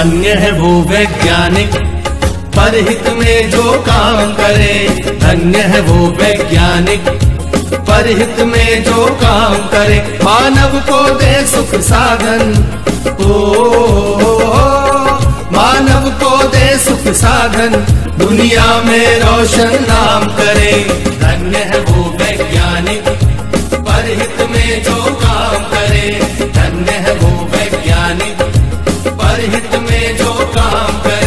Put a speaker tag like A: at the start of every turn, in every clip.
A: धन्य है वो वैज्ञानिक परहित में जो काम करे। धन्य है वो वैज्ञानिक परहित में जो काम करे। मानव को दे सुख साधन, मानव को दे सुख साधन, दुनिया में रोशन नाम करे। धन्य है वो वैज्ञानिक परहित में जो काम करे। धन्य है वो वैज्ञानिक परहित में जो काम करे।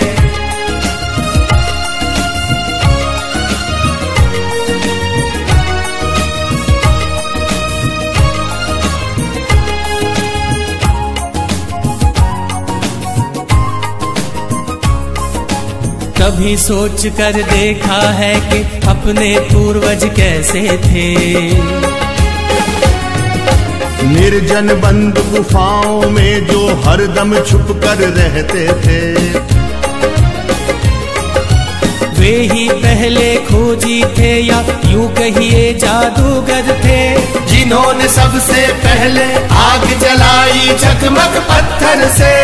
B: कभी सोच कर देखा है कि अपने पूर्वज कैसे थे।
C: निर्जन बंद गुफाओं में जो हरदम छुप कर रहते थे।
B: वे ही पहले खोजी थे या यूं कहिए जादूगर थे,
A: जिन्होंने सबसे पहले आग जलाई चकमक पत्थर से।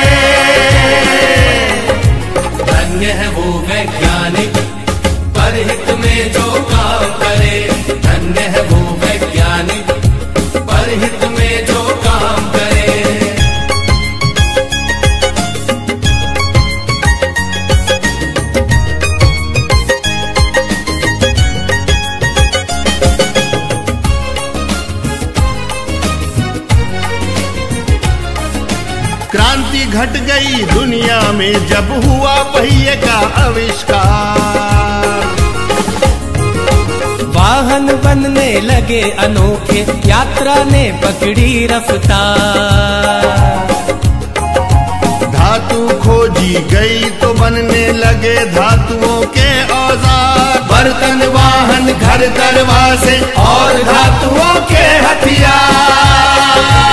A: धन्य है वो वैज्ञानिक परहित में जो काम करे। धन्य है वो वैज्ञानिक परहित में जो काम करे।
C: क्रांति घट गई दुनिया में जब हुआ पहिए का आविष्कार।
B: वाहन बनने लगे अनोखे, यात्रा ने पकड़ी रफ्तार।
C: धातु खोजी गई तो बनने लगे धातुओं के औजार।
A: बर्तन वाहन घर दरवाजे और धातुओं के हथियार।